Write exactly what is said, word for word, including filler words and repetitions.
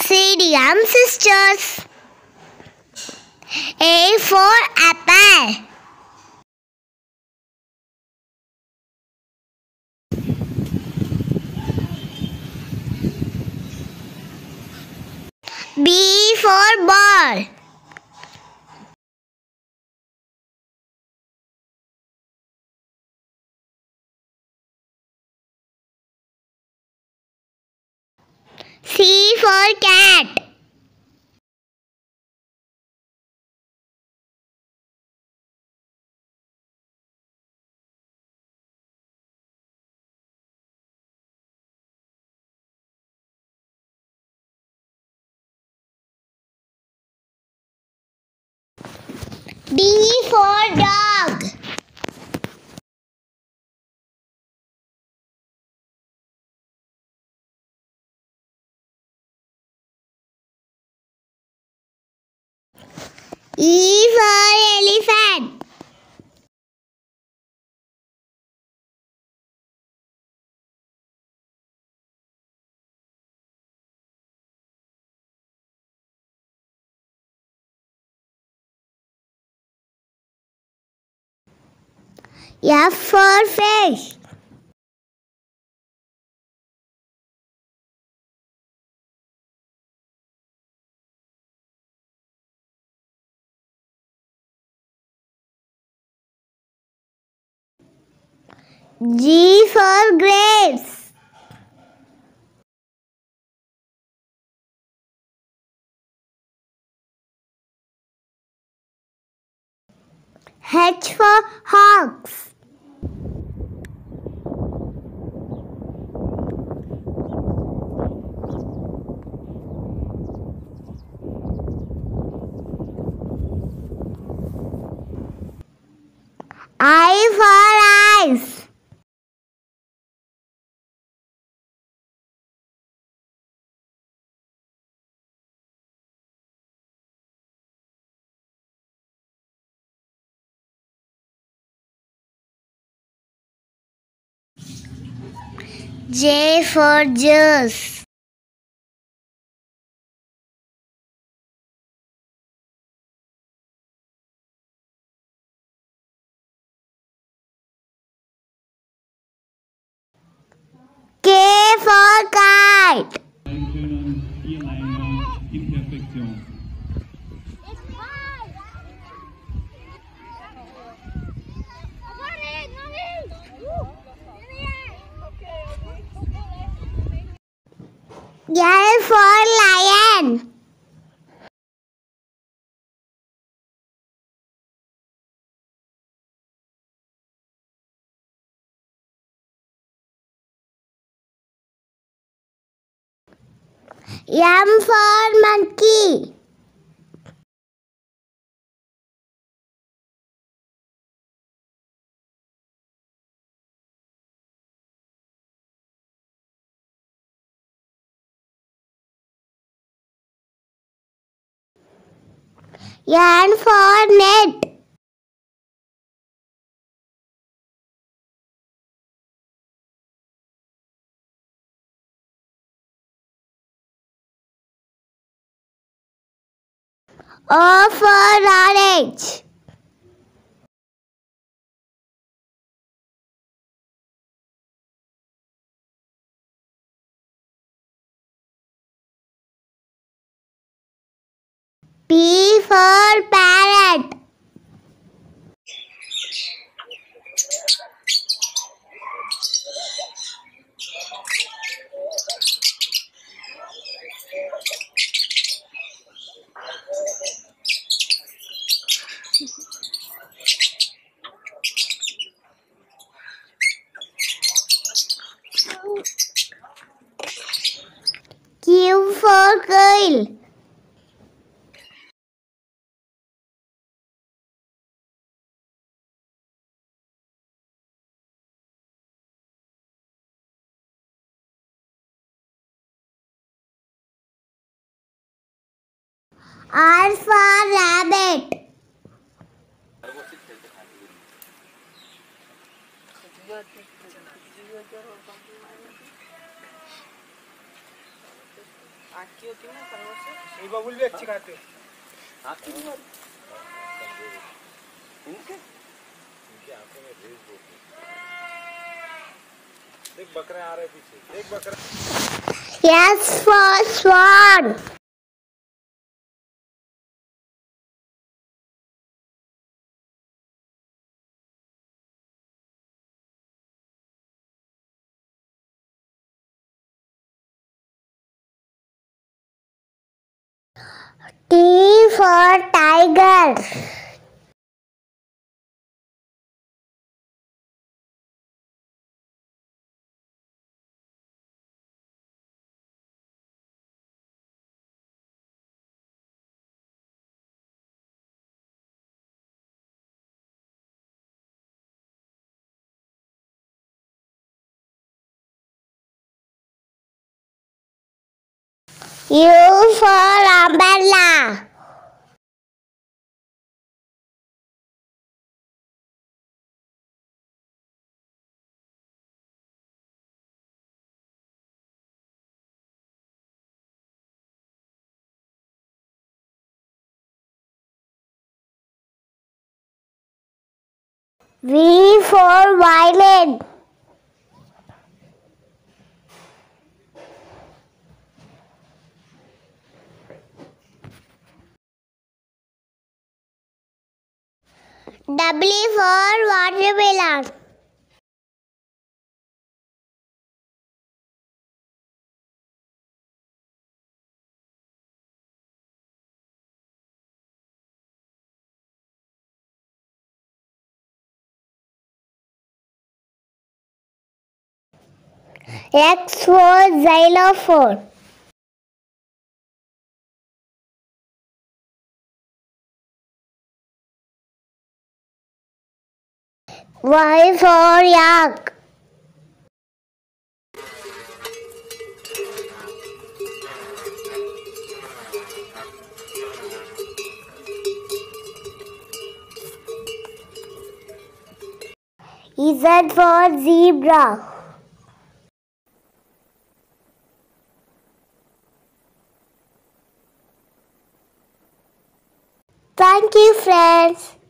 Sidiam sisters. A for apple. B for ball. C for cat. D for dog. E for elephant. F for fish. G for grapes. H for hogs. I for ice. J for juice. K for kite. L for lion. M for monkey. N for net. O for orange. P for parrot. Q for quail. R for rabbit. आँखी होती है ना तरह से। ये बबुल भी अच्छी खाते हो। आँखी भी मारी। इनके इनकी आँखों में रेज बहुत है। देख बकरे आ रहे पीछे, देख बकरा। S for swan. T for tiger. U for umbrella. V for violin. W for watermelon. X for xylophone. Y for yak. Z for zebra. Thank you, friends.